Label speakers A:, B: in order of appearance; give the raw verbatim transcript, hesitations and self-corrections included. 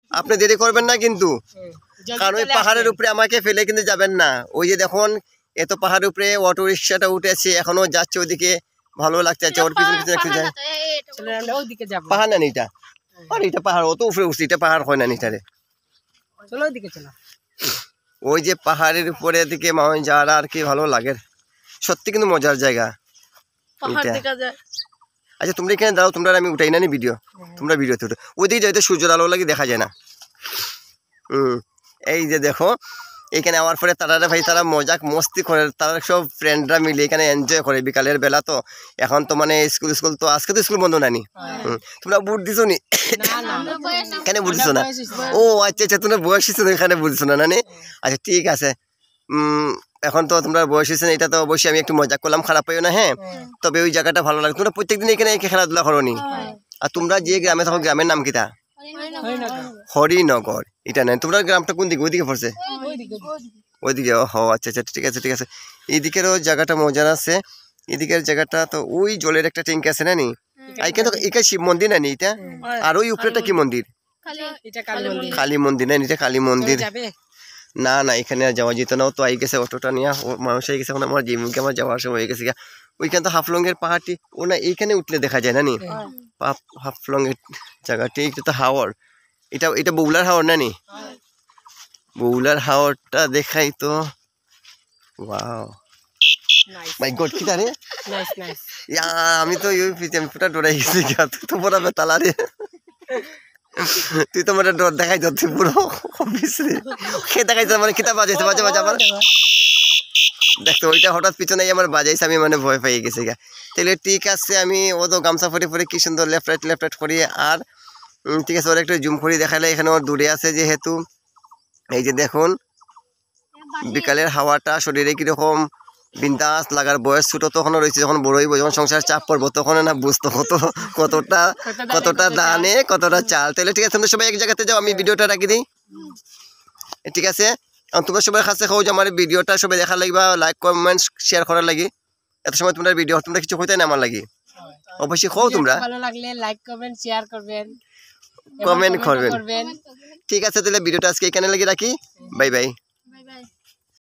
A: আপনি দেরি করবেন না কিন্তু, কারণ ওই পাহাড়ের উপরে আমাকে ফেলে কিন্তু যাবেন না। ওই যে দেখুন এত পাহাড়ের উপরে অটো রিক্সাটা উঠেছে, এখনো যাচ্ছে ওদিকে, ভালো লাগছে। আচ্ছা ওর পিছনে পিছনে একটু যায়। পাহাড় না এটা, আর এটা পাহাড় অত উপরে উঠছে, এটা পাহাড় হয় না নিটারে।
B: চলো ওইদিকে চলো।
A: ওই যে পাহাড়ের উপরে দিকে মাউন্ট যাওয়ার আর কি ভালো লাগে, সত্যি কিন্তু মজার জায়গা। আচ্ছা তোমরা এখানে দাও, তোমরা আমি উঠাই না নি ভিডিও, তোমরা ভিডিওতে উঠো। ওইদিকে যাইতে সূর্যের আলো লাগে দেখা যায় না। হুম এই যে দেখো এখানে আওয়ার পরে তারা ভাই তারা মজাক মস্তি করে, তারা সব ফ্রেন্ডরা মিলে এখানে এনজয় করে বিকালের বেলা। তো এখন তো মানে স্কুল স্কুল তো আজকে তো স্কুল বন্ধ নানি, তোমরা বুট দিছো নি? এখানে বুট দিছো না? ও আচ্ছা আচ্ছা তোমরা বয়স হয়েছো না, এখানে বুঝছো না নানি। আচ্ছা ঠিক আছে, উম এখন তো তোমরা বয়স হয়েছে না, এটা তো অবশ্যই আমি একটু মজা করলাম, খারাপ পাইও না। হ্যাঁ তবে ওই জায়গাটা ভালো লাগে। তোমরা প্রত্যেকদিন এখানে খেলাধুলা করো নি? আর তোমরা যে গ্রামে থাকো গ্রামের নাম কিটা? হরিনগর। এটা নাই, তোমরা গ্রামটা কোন দিকে? ওইদিকে পড়ছে ওইদিকে? ও আচ্ছা আচ্ছা ঠিক আছে ঠিক আছে। এইদিকেরও জায়গাটা মজার আছে, এদিকের জায়গাটা তো ওই জলের একটা ট্যাঙ্ক আছে না নি? এখানে তো এখানে শিব মন্দির না নি এটা? আর ওই উপরেটা কি মন্দির? কালী মন্দির না? এটা কালী মন্দির না? না এখানে আর যাওয়া যেত না, তো আই গেছে অটোটা নিয়ে, মানুষ আই গেছে। এখন আমার জিমকে আমার যাওয়ার সময় হয়ে গেছে। ওইখানে তো হাফলংয়ের পাহাড়টি, ও না এইখানে উঠলে দেখা যায় না নি? হাফলংয়ের জায়গাটি এটা তো হাওর, এটা এটা বৌলার হাওর না নি? বৌলার হাওরটা দেখাই তো। ওয়াও মাই গড কি রে, আমি তো আমি পুরা ডরাই গেছি। তো পুরা বেতালা রে, তুই তো মানে ডর দেখাই যাচ্ছি পুরো খেয়ে দেখাইছে মানে কিতাব বাজাইছে বাজে বাজে আমার দেখতো ওইটা হঠাৎ পিছনে আমার বাজাইছে, আমি মানে ভয় পাই গেছি গা। তাহলে ঠিক আছে, আমি ও তো গামছা ফরে ফরে কি সুন্দর লেফট রাইট লেফট রাইট করি। আর ঠিক আছে ওর একটু জুম করি দেখালে, এখানে ওর দূরে আছে যেহেতু। এই যে দেখুন বিকালের হাওয়াটা শরীরে কিরকম বিন্দাস লাগার বয়স ছোট তখন রয়েছে, যখন বড় হইব, যখন সংসার চাপ পড়বো তখন না বুঝতো কত কতটা কতটা দানে কতটা চাল। তাহলে ঠিক আছে তোমরা সবাই এক জায়গাতে যাও, আমি ভিডিওটা রাখি দিই। ঠিক আছে তোমরা সবাই কাছে খাও যে আমার ভিডিওটা সবাই দেখার লাগবে, লাইক কমেন্ট শেয়ার করার লাগি। এত সময় তোমরা ভিডিও তোমরা কিছু হইতে না আমার লাগি, অবশ্যই খাও তোমরা
B: ভালো লাগলে লাইক কমেন্ট শেয়ার করবেন,
A: কমেন্ট করবেন। ঠিক আছে তাহলে ভিডিওটা আজকে এখানে লাগি রাখি, বাই বাই।